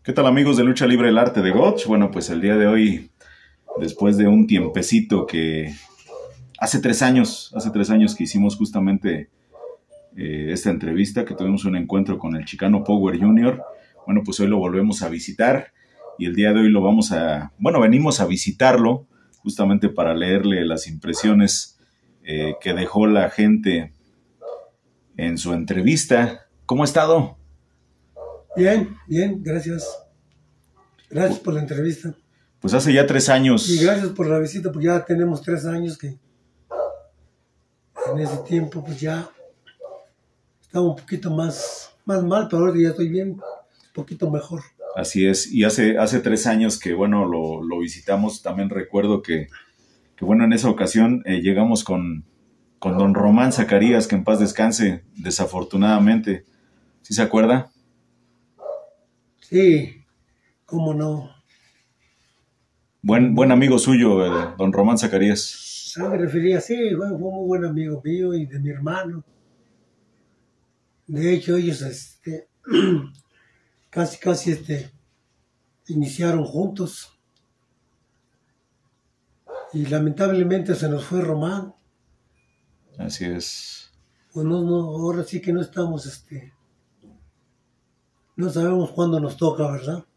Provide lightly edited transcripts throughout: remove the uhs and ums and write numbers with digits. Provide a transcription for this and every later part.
¿Qué tal, amigos de Lucha Libre, el arte de Gotch? Bueno, pues el día de hoy, después de un tiempecito que hace tres años que hicimos justamente esta entrevista, que tuvimos un encuentro con el Chicano Power Jr., bueno, pues hoy lo volvemos a visitar y el día de hoy venimos a visitarlo justamente para leerle las impresiones que dejó la gente en su entrevista. ¿Cómo ha estado? Bien, bien, gracias. Gracias por la entrevista. Pues hace ya 3 años. Y gracias por la visita, porque ya tenemos 3 años que en ese tiempo pues ya estaba un poquito más mal, pero ahora ya estoy bien, un poquito mejor. Así es, y hace 3 años que, bueno, lo visitamos. También recuerdo que bueno, en esa ocasión llegamos con don Román Zacarías, que en paz descanse, desafortunadamente. ¿Sí se acuerda? Sí, cómo no. Buen amigo suyo, don Román Zacarías. Sangre fría, sí, fue muy buen amigo mío y de mi hermano. De hecho, ellos casi iniciaron juntos. Y lamentablemente se nos fue Román. Así es. Pues no, ahora sí que no estamos, no sabemos cuándo nos toca, ¿verdad?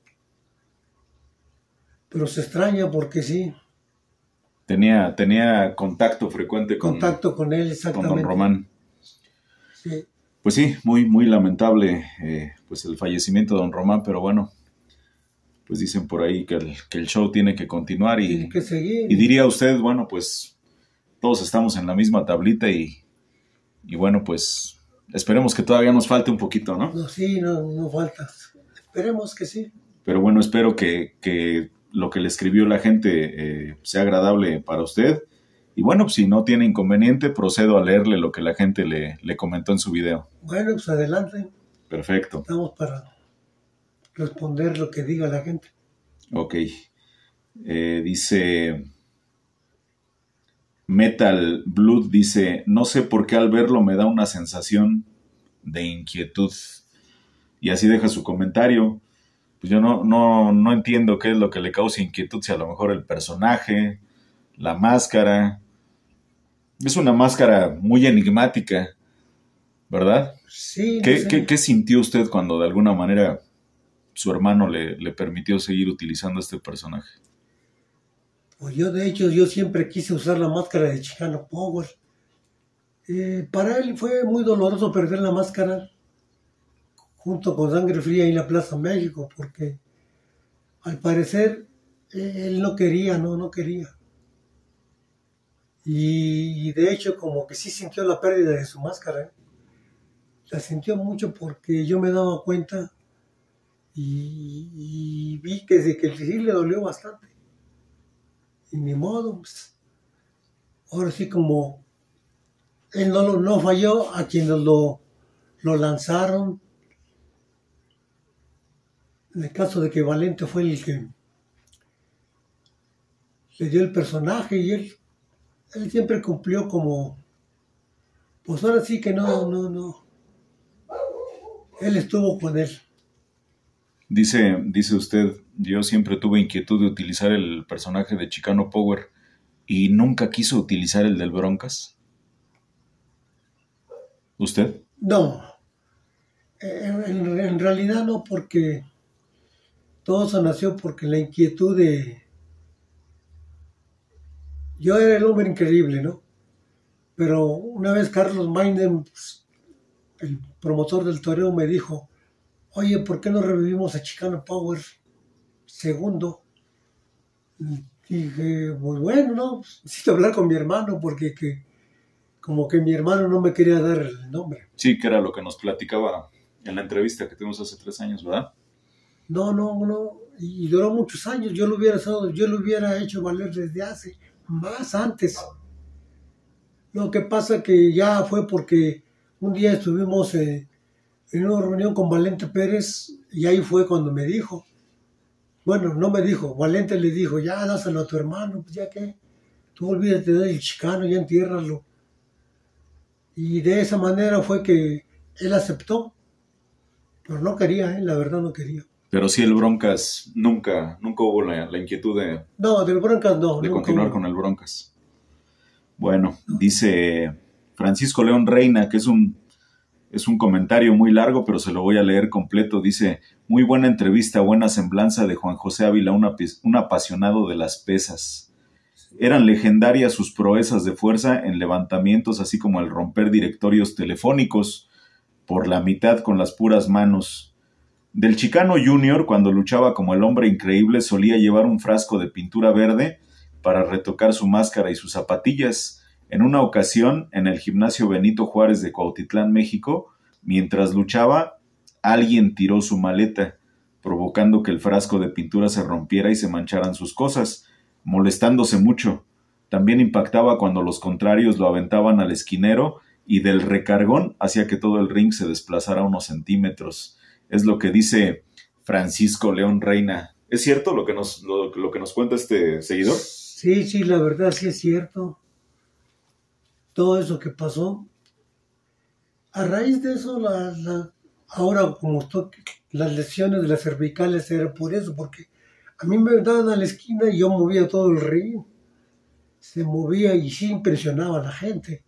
Pero se extraña porque sí. Tenía contacto frecuente con él, exactamente. Con don Román. Sí. Pues sí, muy lamentable pues el fallecimiento de don Román, pero bueno, pues dicen por ahí que el show tiene que continuar Tiene que seguir. Y diría usted, bueno, pues todos estamos en la misma tablita y bueno, pues esperemos que todavía nos falte un poquito, ¿no? No, sí, no falta. Esperemos que sí. Pero bueno, espero que lo que le escribió la gente sea agradable para usted. Y bueno, pues si no tiene inconveniente, procedo a leerle lo que la gente le comentó en su video. Bueno, pues adelante. Perfecto. Estamos para responder lo que diga la gente. Ok. Dice Metal Blood, dice, no sé por qué al verlo me da una sensación de inquietud. Y así deja su comentario. Pues yo no entiendo qué es lo que le causa inquietud, si a lo mejor el personaje, la máscara. Es una máscara muy enigmática, ¿verdad? Sí. ¿Qué sintió usted cuando de alguna manera su hermano le permitió seguir utilizando este personaje? Pues de hecho, yo siempre quise usar la máscara de Chicano Power. Para él fue muy doloroso perder la máscara junto con Sangre Fría en la Plaza México, porque al parecer él no quería, no quería. Y de hecho como que sí sintió la pérdida de su máscara. La sintió mucho porque yo me daba cuenta y vi que sí le dolió bastante. Y ni modo, pues, ahora sí como él no falló a quienes lo lanzaron. En el caso de que Valente fue el que le dio el personaje y él siempre cumplió como, pues ahora sí que no. Él estuvo con él. Dice usted, yo siempre tuve inquietud de utilizar el personaje de Chicano Power y nunca quiso utilizar el del Broncas. ¿Usted? No, en realidad no, porque todo eso nació porque la inquietud de... Yo era el hombre increíble, ¿no? Pero una vez Carlos Maiden, pues, el promotor del torneo, me dijo, oye, ¿por qué no revivimos a Chicano Power segundo? Y dije, pues bueno, no, necesito hablar con mi hermano porque como que mi hermano no me quería dar el nombre. Sí, que era lo que nos platicaba en la entrevista que tuvimos hace 3 años, ¿verdad? No, y duró muchos años. Yo lo hubiera hecho valer desde hace más antes. Lo que pasa que ya fue porque un día estuvimos en una reunión con Valente Pérez y ahí fue cuando me dijo, bueno, no me dijo, Valente le dijo, ya dáselo a tu hermano, pues ya que tú olvídate del Chicano, ya entiérralo. Y de esa manera fue que él aceptó, pero no quería, la verdad no quería. Pero sí, el Broncas nunca hubo la inquietud No, del Broncas no. de Nunca continuar hubo. con el Broncas. Bueno, dice Francisco León Reina, que es un comentario muy largo, pero se lo voy a leer completo. Dice, muy buena entrevista, buena semblanza de Juan José Ávila, un apasionado de las pesas. Eran legendarias sus proezas de fuerza en levantamientos, así como el romper directorios telefónicos por la mitad con las puras manos. Del Chicano Junior, cuando luchaba como el hombre increíble, solía llevar un frasco de pintura verde para retocar su máscara y sus zapatillas. En una ocasión, en el gimnasio Benito Juárez de Cuautitlán, México, mientras luchaba, alguien tiró su maleta, provocando que el frasco de pintura se rompiera y se mancharan sus cosas, molestándose mucho. También impactaba cuando los contrarios lo aventaban al esquinero y del recargón hacía que todo el ring se desplazara unos centímetros. Es lo que dice Francisco León Reina. ¿Es cierto lo que nos cuenta este seguidor? Sí, la verdad sí es cierto. Todo eso que pasó. A raíz de eso, ahora como estoy, las lesiones de las cervicales eran por eso, porque a mí me daban a la esquina y yo movía todo el ring. Se movía y sí impresionaba a la gente.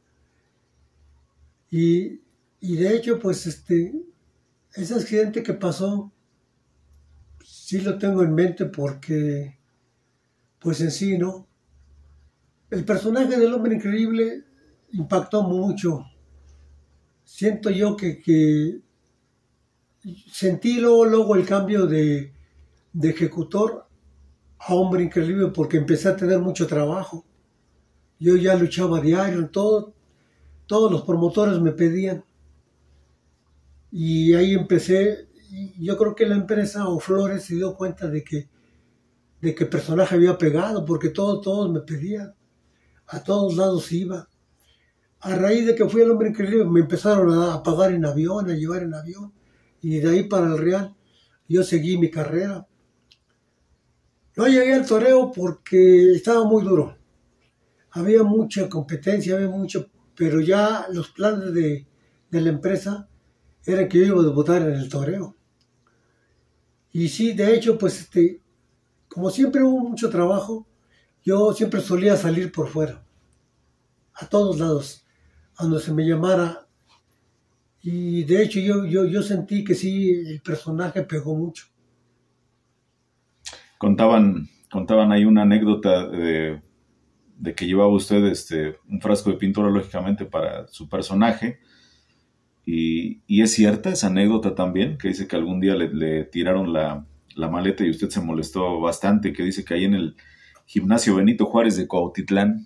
Y de hecho, pues ese accidente que pasó, sí lo tengo en mente porque, pues en sí, ¿no? El personaje del hombre increíble impactó mucho. Siento yo que sentí luego el cambio de ejecutor a hombre increíble porque empecé a tener mucho trabajo. Yo ya luchaba diario, todos los promotores me pedían. Y ahí empecé, y yo creo que la empresa o Flores se dio cuenta de que el personaje había pegado, porque todos me pedían, a todos lados iba. A raíz de que fui el hombre increíble, me empezaron a pagar en avión, a llevar en avión, y de ahí para el Real, yo seguí mi carrera. No llegué al toreo porque estaba muy duro. Había mucha competencia, había mucho, pero ya los planes de la empresa eran que yo iba a debutar en el toreo. Y sí, de hecho, pues como siempre hubo mucho trabajo, yo siempre solía salir por fuera, a todos lados, a donde se me llamara. Y de hecho yo sentí que sí, el personaje pegó mucho. Contaban ahí una anécdota de que llevaba usted un frasco de pintura, lógicamente, para su personaje. Y es cierta esa anécdota también, que dice que algún día le tiraron la maleta y usted se molestó bastante, que dice que ahí en el gimnasio Benito Juárez de Cuautitlán.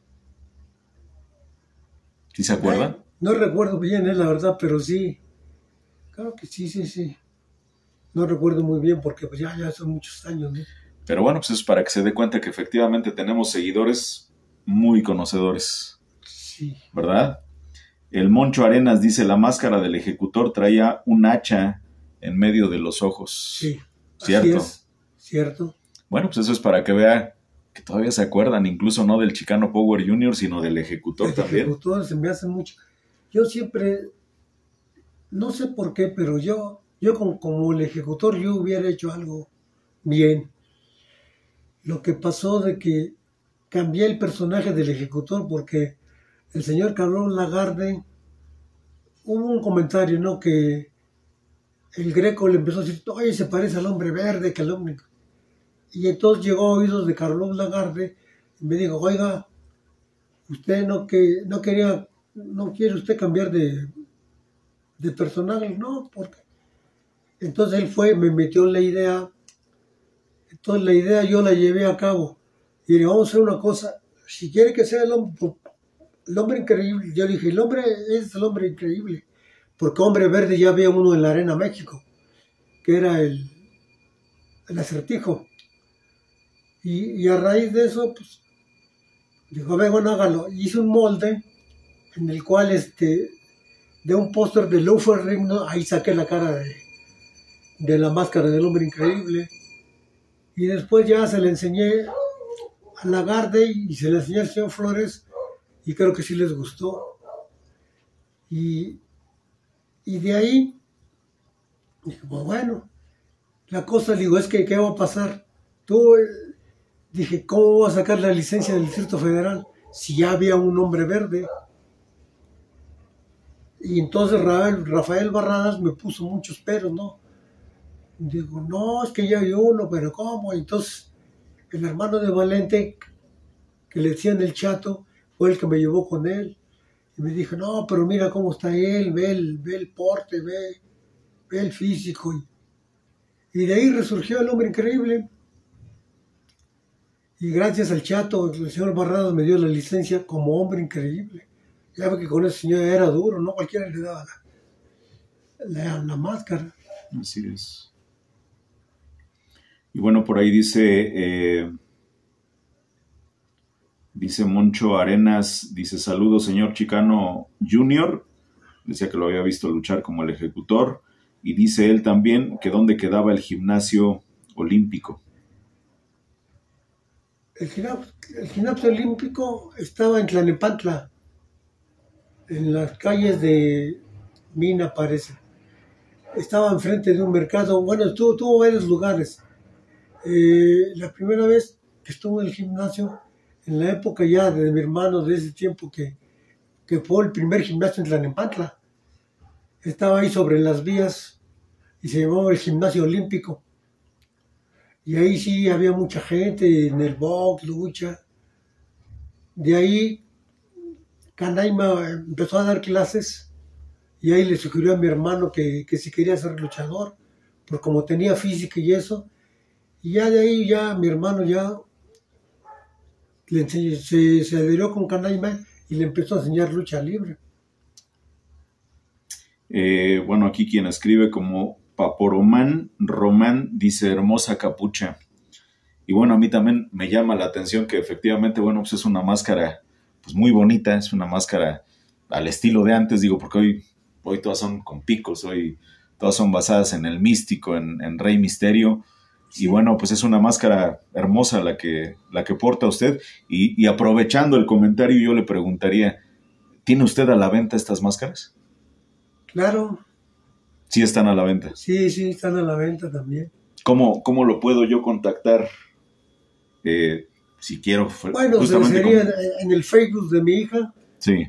¿Sí se acuerdan? No recuerdo bien, la verdad, pero sí. Claro que sí. No recuerdo muy bien porque pues ya son muchos años, ¿no? Pero bueno, pues es para que se dé cuenta que efectivamente tenemos seguidores muy conocedores. Sí. ¿Verdad? El Moncho Arenas dice, la máscara del ejecutor traía un hacha en medio de los ojos. Sí, ¿cierto? Así es, cierto. Bueno, pues eso es para que vea que todavía se acuerdan, incluso no del Chicano Power Junior, sino del ejecutor también. El ejecutor se me hace mucho. Yo siempre, no sé por qué, pero yo como el ejecutor yo hubiera hecho algo bien. Lo que pasó de que cambié el personaje del ejecutor porque el señor Carlos Lagarde, hubo un comentario, ¿no? Que el Greco le empezó a decir, oye, se parece al hombre verde, que al hombre... Y entonces llegó a oídos de Carlos Lagarde y me dijo, oiga, usted no quiere usted cambiar de personaje, no, porque... Entonces él fue, me metió en la idea, entonces la idea yo la llevé a cabo. Y le vamos a hacer una cosa, si quiere que sea el hombre increíble, yo dije, el hombre es el hombre increíble, porque hombre verde ya había uno en la Arena México, que era el Acertijo. Y a raíz de eso, pues, dijo, bueno, hágalo. Hice un molde en el cual, de un póster de Lufer Ring, ¿no? Ahí saqué la cara de la máscara del hombre increíble. Y después ya se le enseñé a Lagarde y se le enseñé al señor Flores, y creo que sí les gustó. Y de ahí, dije, pues bueno, La cosa, digo, es que, ¿qué va a pasar? Tú, dije, ¿cómo voy a sacar la licencia del Distrito Federal si ya había un hombre verde? Y entonces Rafael Barradas me puso muchos peros, ¿no? Digo, no, es que ya hay uno, pero ¿cómo? Entonces, el hermano de Valente, que le decían el Chato, fue el que me llevó con él. Y me dijo, no, pero mira cómo está él, ve el porte, ve el físico. Y de ahí resurgió el hombre increíble. Y gracias al Chato, el señor Barradas me dio la licencia como hombre increíble. Ya ve que con ese señor era duro, ¿no? Cualquiera le daba la máscara. Así es. Y bueno, por ahí dice Moncho Arenas, dice, saludos señor Chicano Junior, decía que lo había visto luchar como el ejecutor, y dice él también que dónde quedaba el gimnasio olímpico. El gimnasio olímpico estaba en Tlalnepantla, en las calles de Mina, parece. Estaba enfrente de un mercado, bueno, tuvo varios lugares. La primera vez que estuve en el gimnasio, en la época ya de mi hermano, de ese tiempo que fue el primer gimnasio en Tlalnepantla, estaba ahí sobre las vías y se llamaba el gimnasio olímpico. Y ahí sí había mucha gente en el box, lucha. De ahí Canaima empezó a dar clases y ahí le sugirió a mi hermano que si quería ser luchador, porque como tenía física y eso, y ya de ahí ya mi hermano ya se adhirió con Canaima y le empezó a enseñar lucha libre. Bueno, aquí quien escribe como Paporomán Román dice hermosa capucha. Y bueno, a mí también me llama la atención que efectivamente, bueno, pues es una máscara pues muy bonita, es una máscara al estilo de antes, digo, porque hoy todas son con picos, hoy todas son basadas en el místico, en Rey Misterio. Y bueno, pues es una máscara hermosa la que porta usted. Y aprovechando el comentario, yo le preguntaría, ¿tiene usted a la venta estas máscaras? Claro. Sí están a la venta. Sí, están a la venta también. ¿Cómo lo puedo yo contactar? Si quiero. Bueno, sería en el Facebook de mi hija. Sí.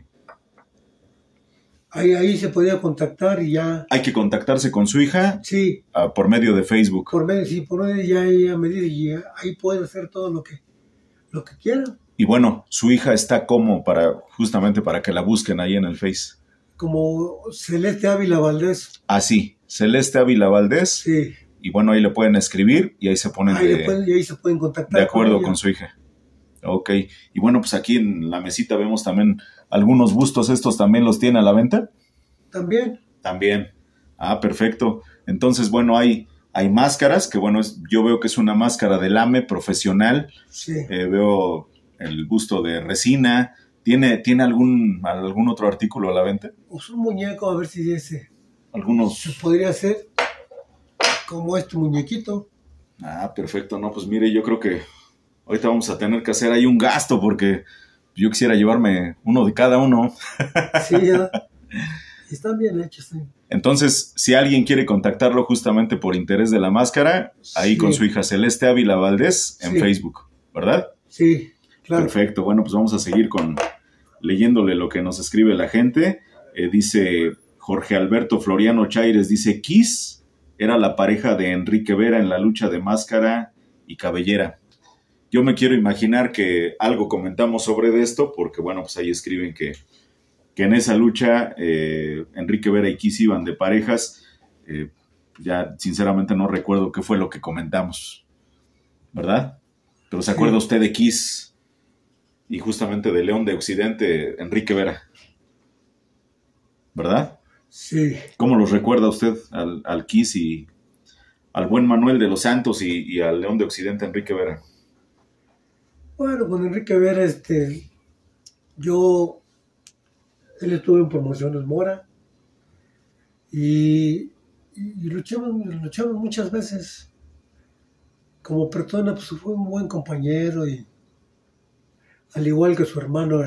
Ahí se podía contactar y ya. Hay que contactarse con su hija. Sí. Por medio de Facebook. Por medio ya ella me dice, y ahí puede hacer todo lo que quiera. Y bueno, su hija está como justamente para que la busquen ahí en el Face. Como Celeste Ávila Valdés. Ah, sí, Celeste Ávila Valdés. Sí. Y bueno, ahí le pueden escribir y ahí se ponen ahí se pueden contactar. De acuerdo con su hija. Ok. Y bueno, pues aquí en la mesita vemos también algunos bustos. ¿Estos también los tiene a la venta? También. Ah, perfecto. Entonces, bueno, hay máscaras, que bueno, yo veo que es una máscara de lame profesional. Sí. Veo el busto de resina. ¿Tiene algún otro artículo a la venta? Pues un muñeco, a ver si ese. Algunos. Se podría hacer como este muñequito. Ah, perfecto. No, pues mire, yo creo que ahorita vamos a tener que hacer ahí un gasto porque yo quisiera llevarme uno de cada uno. Sí, ya. Están bien hechos. Sí. Entonces, si alguien quiere contactarlo justamente por interés de la máscara, ahí con su hija Celeste Ávila Valdés en Facebook, ¿verdad? Sí, claro. Perfecto. Bueno, pues vamos a seguir leyéndole lo que nos escribe la gente. Dice Jorge Alberto Floriano Chaires, dice, Kiss era la pareja de Enrique Vera en la lucha de máscara y cabellera. Yo me quiero imaginar que algo comentamos sobre esto, porque bueno, pues ahí escriben que en esa lucha Enrique Vera y Kiss iban de parejas. Ya sinceramente no recuerdo qué fue lo que comentamos, ¿verdad? Pero ¿se acuerda usted de Kiss y justamente de León de Occidente, Enrique Vera? ¿Verdad? Sí. ¿Cómo los recuerda usted al Kiss y al buen Manuel de los Santos y al León de Occidente, Enrique Vera? Bueno, con Enrique Vera, él estuvo en Promociones Mora y luchamos muchas veces. Como persona, pues fue un buen compañero y al igual que su hermano,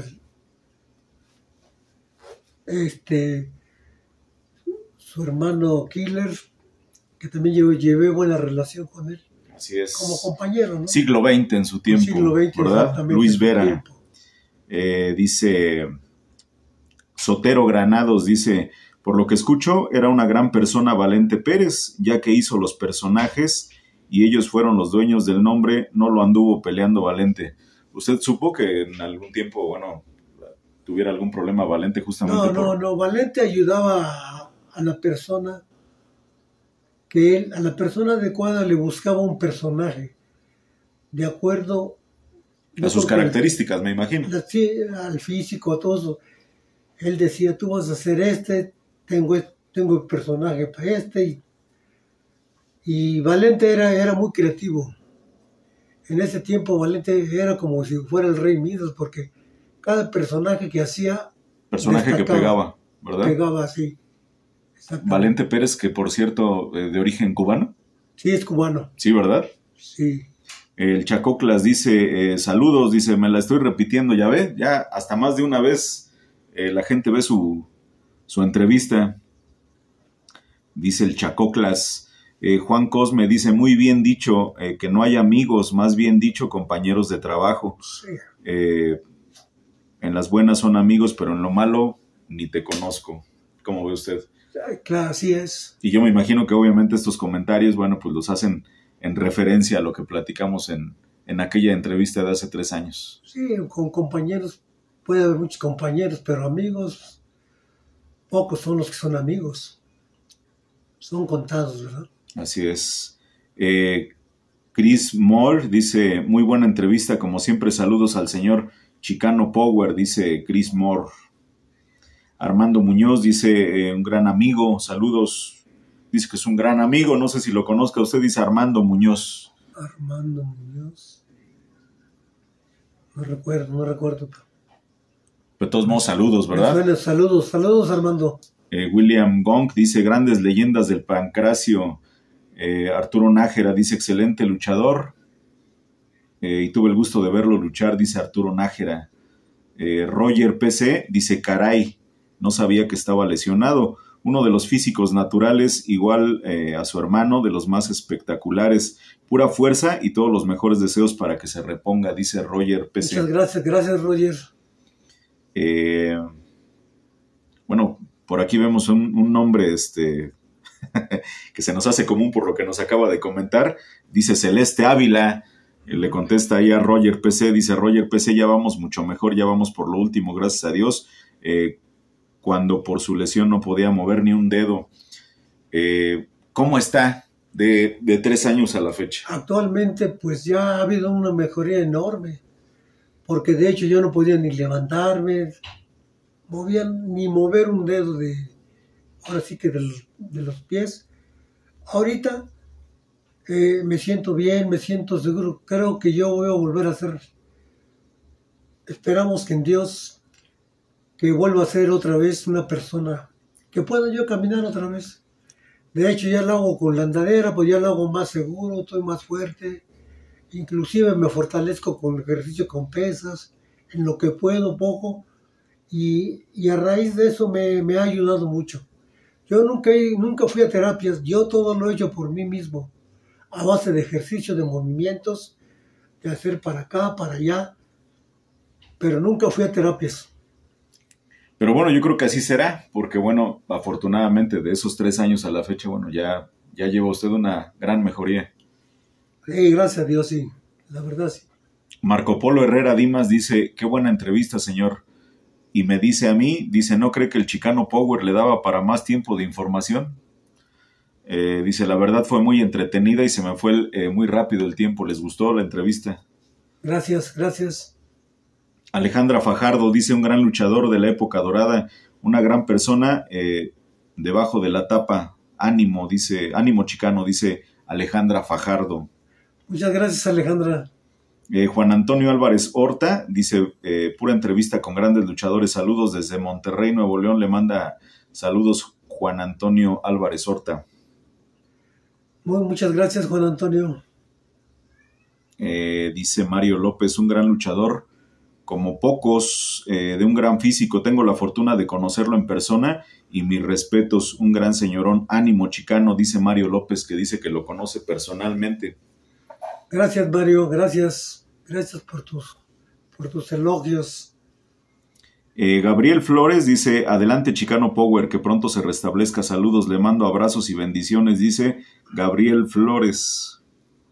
su hermano Killer, que también llevé buena relación con él. Así es. Como compañero, ¿no? Siglo XX en su tiempo, Siglo XX, ¿verdad? exactamente, Luis en su Vera. tiempo. Dice Sotero Granados, dice, por lo que escucho, era una gran persona Valente Pérez, ya que hizo los personajes y ellos fueron los dueños del nombre, no lo anduvo peleando Valente. ¿Usted supo que en algún tiempo, bueno, tuviera algún problema Valente justamente No, Valente ayudaba a la persona a la persona adecuada le buscaba un personaje de acuerdo a sus características, me imagino. Sí, al físico, a todo eso. Él decía, tú vas a hacer tengo el personaje para y Valente era muy creativo. En ese tiempo Valente era como si fuera el Rey Midas, porque cada personaje que hacía... Personaje que pegaba, ¿verdad? Pegaba, sí. Valente Pérez, que por cierto, de origen cubano. Sí, es cubano. Sí, ¿verdad? Sí. El Chacoclas dice, saludos, dice, me la estoy repitiendo, ya ve, ya hasta más de una vez la gente ve su entrevista. Dice el Chacoclas. Juan Cosme dice, muy bien dicho, que no hay amigos, más bien dicho compañeros de trabajo. Sí. En las buenas son amigos, pero en lo malo ni te conozco. ¿Cómo ve usted? Claro, así es. Y yo me imagino que obviamente estos comentarios, bueno, pues los hacen en referencia a lo que platicamos en aquella entrevista de hace 3 años. Sí, con compañeros, puede haber muchos compañeros, pero amigos, pocos son los que son amigos. Son contados, ¿verdad? Así es. Chris Moore dice, muy buena entrevista, como siempre, saludos al señor Chicano Power, dice Chris Moore. Armando Muñoz dice, un gran amigo, saludos. Dice que es un gran amigo, no sé si lo conozca usted, dice Armando Muñoz. Armando Muñoz. No recuerdo. De todos modos, saludos, ¿verdad? Bueno, saludos Armando. William Gong dice, grandes leyendas del Pancracio. Arturo Nájera dice, excelente luchador. Y tuve el gusto de verlo luchar, dice Arturo Nájera. Roger PC dice, caray, no sabía que estaba lesionado. Uno de los físicos naturales, igual a su hermano, de los más espectaculares. Pura fuerza y todos los mejores deseos para que se reponga, dice Roger PC. Muchas gracias Roger. Bueno, por aquí vemos un nombre que se nos hace común por lo que nos acaba de comentar. Dice Celeste Ávila. Le contesta ahí a Roger PC. Dice Roger PC, ya vamos mucho mejor, ya vamos por lo último, gracias a Dios. Cuando por su lesión no podía mover ni un dedo. ¿Cómo está de 3 años a la fecha? Actualmente pues ya ha habido una mejoría enorme, porque de hecho yo no podía ni levantarme, ni mover un dedo ahora sí que de los pies. Ahorita me siento bien, me siento seguro, creo que yo voy a volver a ser, esperamos que en Dios, que vuelva a ser otra vez una persona, que pueda yo caminar otra vez. De hecho ya lo hago con la andadera, pues ya lo hago más seguro, estoy más fuerte, inclusive me fortalezco con ejercicio con pesas, en lo que puedo poco, y a raíz de eso me ha ayudado mucho. Yo nunca fui a terapias, yo todo lo he hecho por mí mismo, a base de ejercicio, de movimientos, de hacer para acá, para allá, pero nunca fui a terapias. Pero bueno, yo creo que así será, porque bueno, afortunadamente de esos 3 años a la fecha, bueno, ya lleva usted una gran mejoría. Sí, gracias a Dios, sí, la verdad sí. Marco Polo Herrera Dimas dice, qué buena entrevista, señor. Y me dice a mí, dice, ¿no cree que el Chicano Power le daba para más tiempo de información? Dice, la verdad fue muy entretenida y se me fue muy rápido el tiempo. ¿Les gustó la entrevista? Gracias. Alejandra Fajardo dice, un gran luchador de la época dorada, una gran persona debajo de la tapa. Ánimo, dice, ánimo Chicano, dice Alejandra Fajardo. Muchas gracias, Alejandra. Juan Antonio Álvarez Horta dice, pura entrevista con grandes luchadores, saludos desde Monterrey, Nuevo León, le manda saludos Juan Antonio Álvarez Horta. Muchas gracias, Juan Antonio. Dice Mario López, un gran luchador como pocos, de un gran físico. Tengo la fortuna de conocerlo en persona y mis respetos, un gran señorón. Ánimo, Chicano, dice Mario López, que dice que lo conoce personalmente. Gracias, Mario, gracias por tus elogios. Gabriel Flores dice, adelante Chicano Power, que pronto se restablezca, saludos, le mando abrazos y bendiciones, dice Gabriel Flores.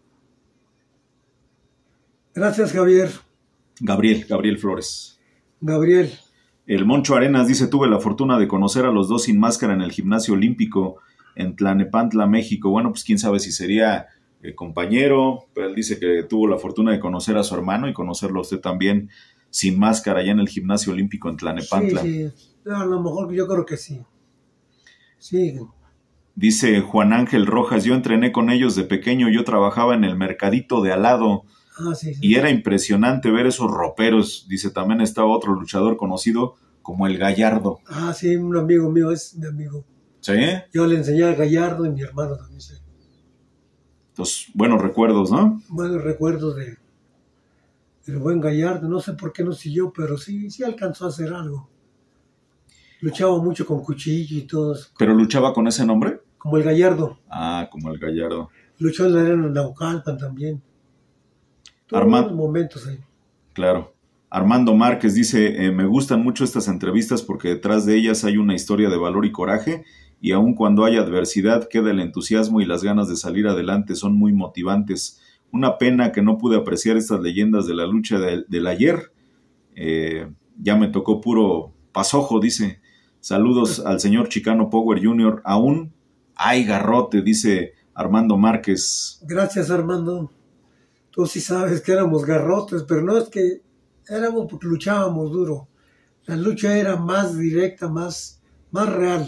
Gracias, Javier. Gabriel Flores. Gabriel. El Moncho Arenas dice, tuve la fortuna de conocer a los dos sin máscara en el gimnasio olímpico en Tlalnepantla, México. Bueno, pues quién sabe si sería compañero, pero él dice que tuvo la fortuna de conocer a su hermano y conocerlo a usted también sin máscara allá en el gimnasio olímpico en Tlalnepantla. Sí. A lo mejor yo creo que sí. Sí. Dice Juan Ángel Rojas, yo entrené con ellos de pequeño, yo trabajaba en el mercadito de al lado. Sí. Y era impresionante ver esos roperos. Dice, también estaba otro luchador conocido como el Gallardo. Sí, un amigo mío, es mi amigo. ¿Sí? Yo le enseñé al Gallardo y mi hermano también. Sí. Entonces, buenos recuerdos, ¿no? Buenos recuerdos del buen Gallardo. No sé por qué no siguió, pero sí alcanzó a hacer algo. Luchaba mucho con cuchillo y todo eso. ¿Pero luchaba con ese nombre? Como el Gallardo. Como el Gallardo. Luchó en la arena de Naucalpan también. Armando, momentos ahí. Claro. Armando Márquez dice, me gustan mucho estas entrevistas porque detrás de ellas hay una historia de valor y coraje y aun cuando hay adversidad queda el entusiasmo y las ganas de salir adelante, son muy motivantes. Una pena que no pude apreciar estas leyendas de la lucha del ayer. Ya me tocó puro pasojo, dice. Saludos al señor Chicano Power Jr. Aún hay garrote, dice Armando Márquez. Gracias, Armando. Tú sí sabes que éramos garrotes, pero no es que éramos porque luchábamos duro. La lucha era más directa, más real.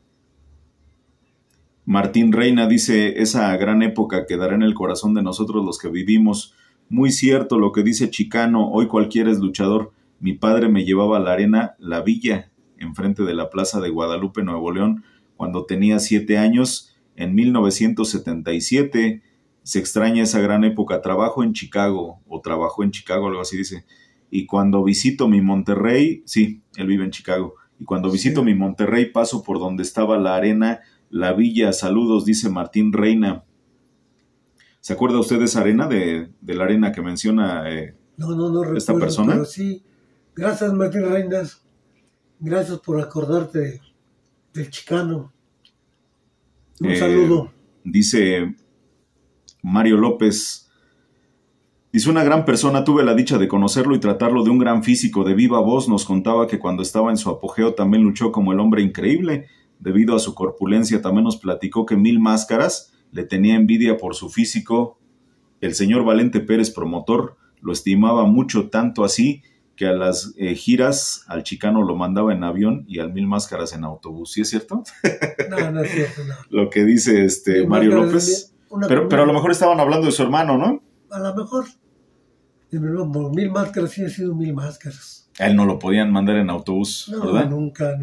Martín Reina dice, esa gran época quedará en el corazón de nosotros los que vivimos. Muy cierto lo que dice Chicano, hoy cualquiera es luchador. Mi padre me llevaba a la arena La Villa, enfrente de la Plaza de Guadalupe, Nuevo León, cuando tenía 7 años, en 1977. Se extraña esa gran época. Trabajó en Chicago, algo así dice. Y cuando visito mi Monterrey, sí, él vive en Chicago. Y cuando visito mi Monterrey paso por donde estaba la arena La Villa. Saludos, dice Martín Reina. ¿Se acuerda usted de esa arena, de la arena que menciona no esta recuerdo, persona? Pero sí. Gracias, Martín Reina. Gracias por acordarte del Chicano. Un saludo. Dice Mario López, dice, una gran persona, tuve la dicha de conocerlo y tratarlo de un gran físico, de viva voz nos contaba que cuando estaba en su apogeo también luchó como el hombre increíble, debido a su corpulencia también nos platicó que Mil Máscaras le tenía envidia por su físico, el señor Valente Pérez, promotor, lo estimaba mucho, tanto así que a las giras al Chicano lo mandaba en avión y al Mil Máscaras en autobús, ¿sí es cierto? No es cierto, no. Lo que dice Mario López. Pero a lo mejor estaban hablando de su hermano, ¿no? A lo mejor. Mil Máscaras sí ha sido Mil Máscaras. A él no lo podían mandar en autobús, no, ¿verdad? Nunca.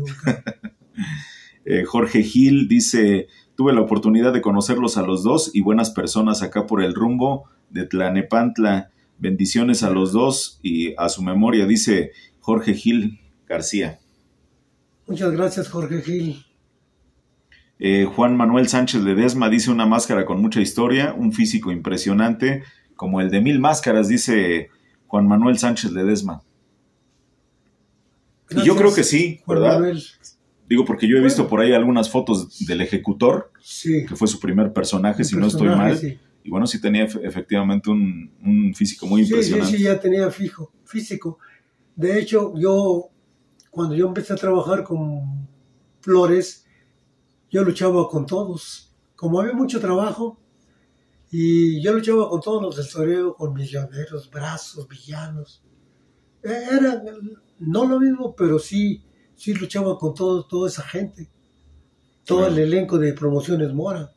Jorge Gil dice, tuve la oportunidad de conocerlos a los dos y buenas personas acá por el rumbo de Tlalnepantla. Bendiciones a los dos y a su memoria, dice Jorge Gil García. Muchas gracias, Jorge Gil. Juan Manuel Sánchez Ledesma dice, una máscara con mucha historia, un físico impresionante, como el de Mil Máscaras, dice Juan Manuel Sánchez Ledesma. Gracias, y yo creo que sí, ¿verdad? Manuel. Digo, porque yo he visto por ahí algunas fotos del Ejecutor, sí, que fue su primer personaje, si no estoy mal. Sí. Y bueno, sí tenía efectivamente un físico muy impresionante. Sí, ya tenía físico. De hecho, cuando yo empecé a trabajar con Flores, yo luchaba con todos. Como había mucho trabajo, y yo luchaba con todos los del toreo, con misioneros, brazos, villanos. Era no lo mismo, pero sí luchaba con toda esa gente. Todo el elenco de Promociones Mora.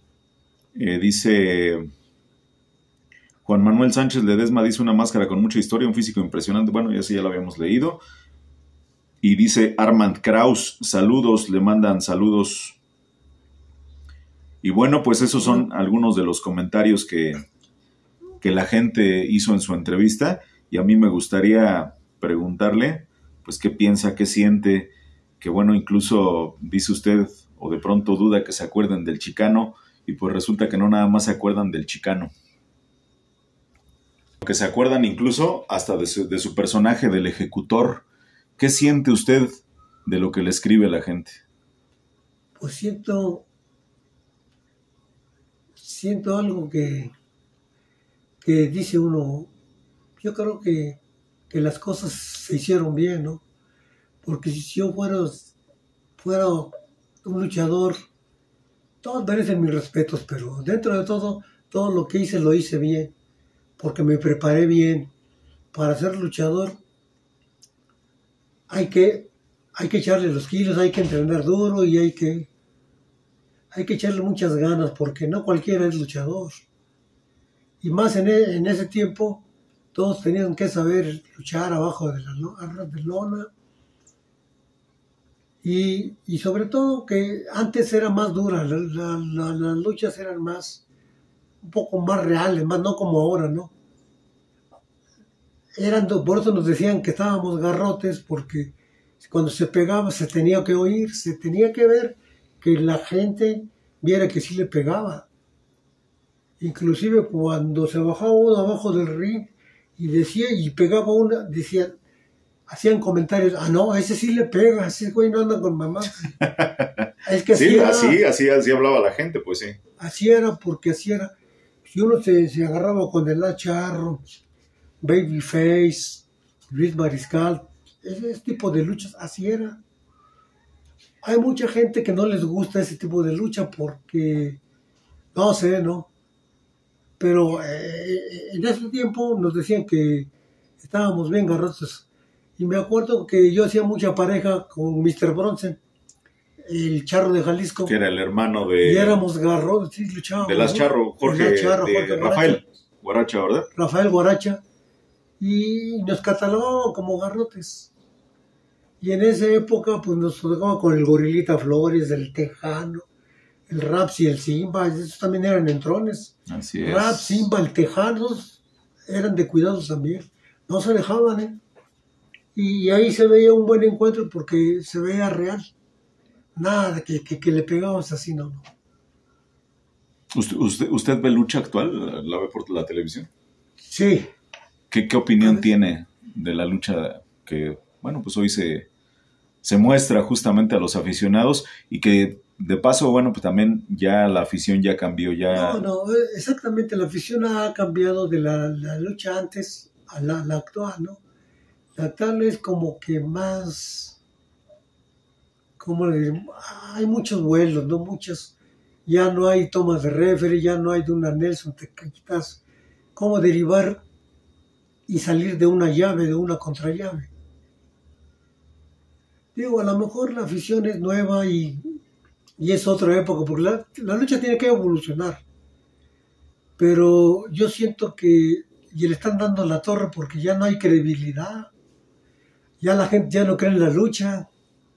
Dice Juan Manuel Sánchez Ledesma, dice, una máscara con mucha historia, un físico impresionante. Bueno, ya lo habíamos leído. Y dice Armand Kraus, saludos, le mandan saludos. Y bueno, pues esos son algunos de los comentarios que la gente hizo en su entrevista. Y a mí me gustaría preguntarle, pues, qué piensa, qué siente, que bueno, incluso dice usted, o de pronto duda que se acuerden del Chicano, y pues resulta que no nada más se acuerdan del Chicano. Que se acuerdan incluso hasta de su personaje, del ejecutor. ¿Qué siente usted de lo que le escribe la gente? Pues siento algo que dice uno, yo creo que las cosas se hicieron bien, ¿no? Porque si yo fuera un luchador, todos merecen mis respetos, pero dentro de todo lo que hice lo hice bien, porque me preparé bien. Para ser luchador hay que echarle los kilos, hay que entrenar duro y hay que echarle muchas ganas, porque no cualquiera es luchador. Y más en ese tiempo, todos tenían que saber luchar abajo de de lona. Y sobre todo que antes era más dura, las luchas eran un poco más reales, más no como ahora, ¿no? Por eso nos decían que estábamos garrotes, porque cuando se pegaba se tenía que oír, se tenía que ver, que la gente viera que sí le pegaba. Inclusive cuando se bajaba uno abajo del ring y pegaba una, hacían comentarios, no, a ese sí le pega, ese güey no anda con mamá. Es que sí, así hablaba la gente, pues sí. Así era, porque así era. Si uno se agarraba con el Charro, Babyface, Luis Mariscal, ese tipo de luchas, así era. Hay mucha gente que no les gusta ese tipo de lucha porque, no sé, ¿no? Pero en ese tiempo nos decían que estábamos bien garrotes. Y me acuerdo que yo hacía mucha pareja con Mr. Bronson, el Charro de Jalisco. Que era el hermano de... Y éramos garrotes, sí, luchábamos. De las Charro, Jorge Rafael Guaracha, ¿verdad? Rafael Guaracha. Y nos catalogaban como garrotes. Y en esa época, pues nos tocaba con el Gorilita Flores, el Tejano, el Raps y el Simba. Esos también eran entrones. Así es. Raps, Simba, el Tejano eran de cuidados también. No se dejaban, ¿eh? Y ahí se veía un buen encuentro porque se veía real. Nada que le pegamos así, no. ¿Usted ve lucha actual? ¿La ve por la televisión? Sí. ¿Qué opinión tiene de la lucha que, bueno, pues hoy se muestra justamente a los aficionados y que de paso, bueno, pues también ya la afición ya cambió, ya... No, exactamente, la afición ha cambiado de la lucha antes a la actual, ¿no? La actual es como que más, ¿cómo le digo? Hay muchos vuelos, ¿no? Ya no hay tomas de referee, ya no hay de una Nelson, te quitas cómo derivar y salir de una llave, de una contrallave. Digo, a lo mejor la afición es nueva y es otra época, porque la lucha tiene que evolucionar. Pero yo siento que le están dando la torre porque ya no hay credibilidad. Ya la gente ya no cree en la lucha.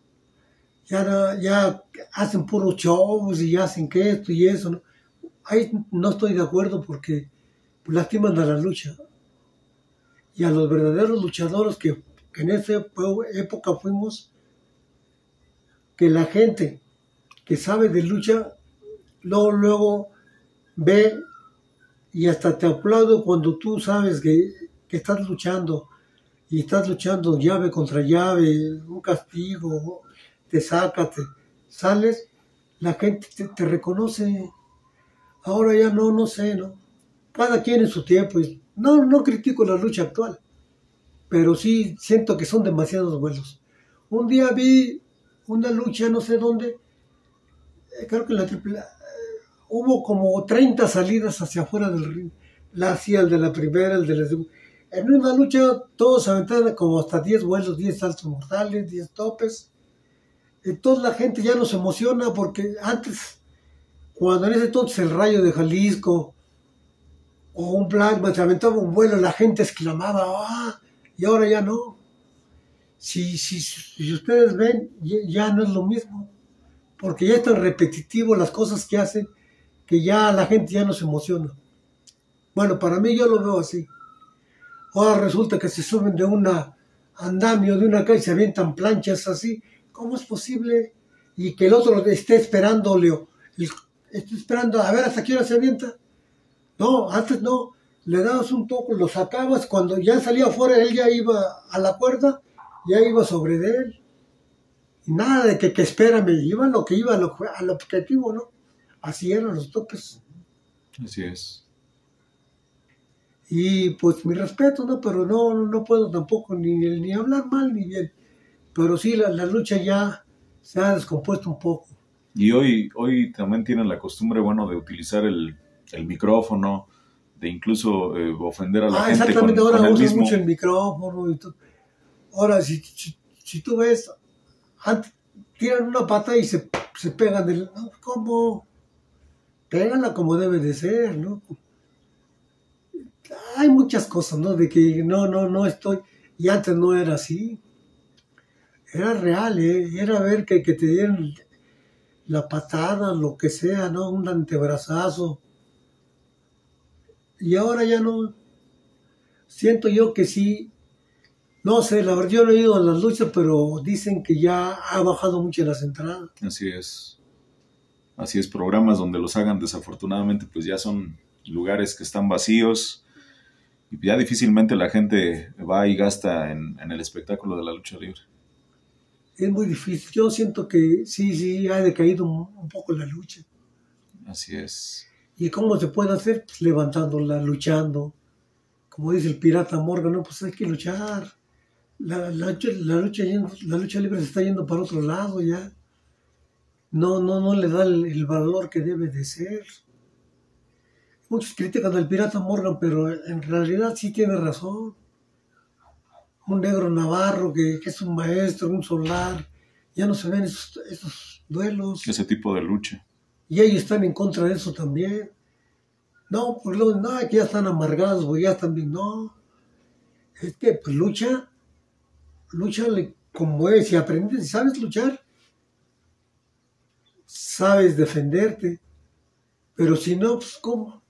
Ya hacen puros shows y hacen que esto y eso, ¿no? Ahí no estoy de acuerdo porque lastiman a la lucha. Y a los verdaderos luchadores que en esa época fuimos, que la gente que sabe de lucha, luego ve y hasta te aplaudo cuando tú sabes que estás luchando y estás luchando llave contra llave, un castigo, te saca, te sales, la gente te reconoce. Ahora ya no sé, ¿no? Cada quien en su tiempo. No critico la lucha actual, pero sí siento que son demasiados vuelos. Un día vi una lucha, no sé dónde, creo que en la AAA, hubo como 30 salidas hacia afuera del ring. La hacía el de la primera, el de la segunda. En una lucha todos aventaban como hasta 10 vuelos, 10 saltos mortales, 10 topes. Entonces la gente ya no se emociona porque antes, cuando en ese entonces el Rayo de Jalisco o un Blackman se aventaba un vuelo, la gente exclamaba, ¡ah! Y ahora ya no. Si ustedes ven, ya no es lo mismo. Porque ya es tan repetitivo las cosas que hacen que ya la gente ya no se emociona. Bueno, para mí yo lo veo así. Ahora resulta que se suben de una andamio de una calle se avientan planchas así. ¿Cómo es posible? Y que el otro esté esperándole, esté esperando a ver hasta qué hora se avienta. No, antes no. Le dabas un toque, lo sacabas, cuando ya salía afuera, él ya iba a la cuerda, ya iba sobre de él. Y nada de que espérame, iba lo que iba al objetivo, ¿no? Así eran los toques. Así es. Y pues mi respeto, ¿no? Pero no puedo tampoco ni hablar mal ni bien. Pero sí, la lucha ya se ha descompuesto un poco. Y hoy también tienen la costumbre, bueno, de utilizar el micrófono, de incluso ofender a la gente exactamente, con ahora el usan mismo. mucho el micrófono y todo. Ahora, si tú ves, antes tiran una pata y se pegan ¿no? ¿Cómo? Pégala como debe de ser, ¿no? Hay muchas cosas, ¿no? De que no estoy, y antes no era así. Era real, era ver que te dieran la patada, lo que sea, ¿no? Un antebrazazo. Y ahora ya no. Siento yo que sí. No sé, la verdad yo no he ido a las luchas, pero dicen que ya ha bajado mucho las entradas. Así es. Así es, programas donde los hagan desafortunadamente pues ya son lugares que están vacíos y ya difícilmente la gente va y gasta en el espectáculo de la lucha libre. Es muy difícil. Yo siento que sí ha decaído un poco la lucha. Así es. ¿Y cómo se puede hacer? Pues levantándola, luchando. Como dice el pirata Morgan, no, pues hay que luchar. La lucha libre se está yendo para otro lado ya. No le da el valor que debe de ser. Muchos critican al pirata Morgan, pero en realidad sí tiene razón. Un negro navarro que es un maestro, un solar, ya no se ven esos duelos. Ese tipo de lucha. Y ellos están en contra de eso también. No, pues luego, no, que ya están amargados, o ya están bien, no. Es que, pues lúchale como es, si aprendes, si sabes luchar, sabes defenderte, pero si no, pues ¿cómo?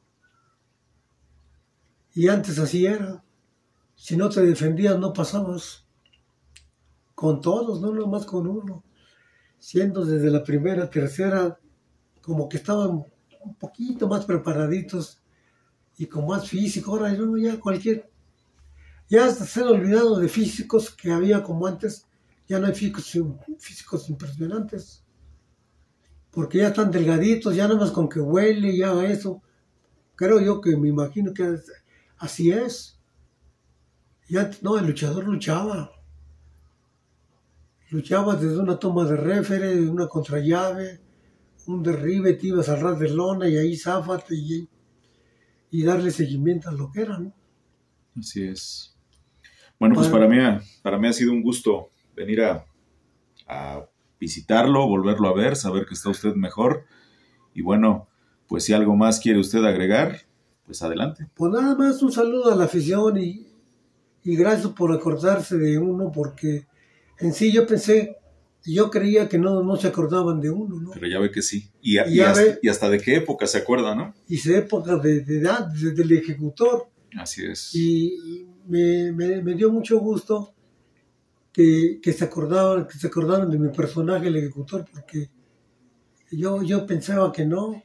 Y antes así era. Si no te defendías, no pasabas. Con todos, no nomás con uno. Siendo desde la primera, tercera, como que estaban un poquito más preparaditos y con más físico. Ahora no, ya ya hasta se han olvidado de físicos que había como antes. Ya no hay físicos impresionantes. Porque ya están delgaditos, ya nada más con que huele, ya eso. Creo yo que me imagino que así es. Y antes no, el luchador luchaba. Luchaba desde una toma de réfere, una contrallave, un derribe, te ibas al ras de lona y ahí záfate y darle seguimiento a lo que era, ¿no? Así es. Bueno, pues para mí ha sido un gusto venir a visitarlo, volverlo a ver, saber que está usted mejor. Y bueno, pues si algo más quiere usted agregar, pues adelante. Pues nada más un saludo a la afición y gracias por acordarse de uno, porque en sí yo creía que no se acordaban de uno, ¿no? Pero ya ve que sí. Y hasta de qué época se acuerda, ¿no? Y de época desde el ejecutor. Así es. Y me dio mucho gusto que se acordaron de mi personaje, el ejecutor, porque yo pensaba que no.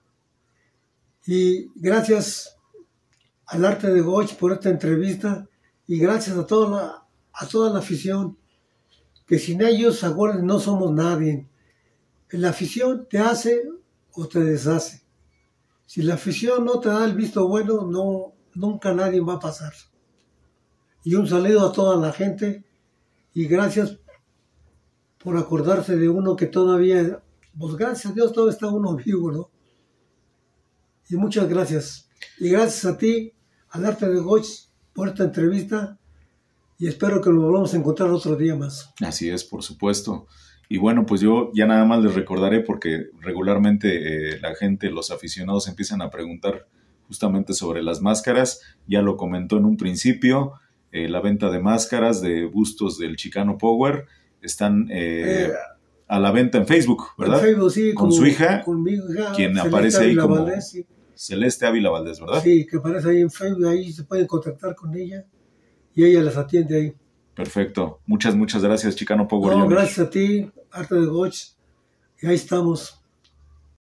Y gracias al Arte de Goch por esta entrevista y gracias a toda la afición, que sin ellos, acuérdense, no somos nadie. La afición te hace o te deshace. Si la afición no te da el visto bueno, nunca nadie va a pasar. Y un saludo a toda la gente y gracias por acordarse de uno que todavía, pues gracias a Dios todavía está uno vivo, ¿no? Y muchas gracias. Y gracias a ti, al Arte de Goch, por esta entrevista y espero que lo volvamos a encontrar otro día más. Así es, por supuesto. Y bueno, pues yo ya nada más les recordaré porque regularmente la gente, los aficionados empiezan a preguntar justamente sobre las máscaras. Ya lo comentó en un principio, la venta de máscaras de bustos del Chicano Power están a la venta en Facebook, ¿verdad? En Facebook, sí. Con su hija, con mi hija, quien Celeste aparece ahí Ávila como Valdés, sí. Celeste Ávila Valdés, ¿verdad? Sí, que aparece ahí en Facebook, ahí se pueden contactar con ella y ella las atiende ahí. Perfecto. Muchas gracias, Chicano Power No, Junior. gracias a ti, Arte de Goch, y ahí estamos.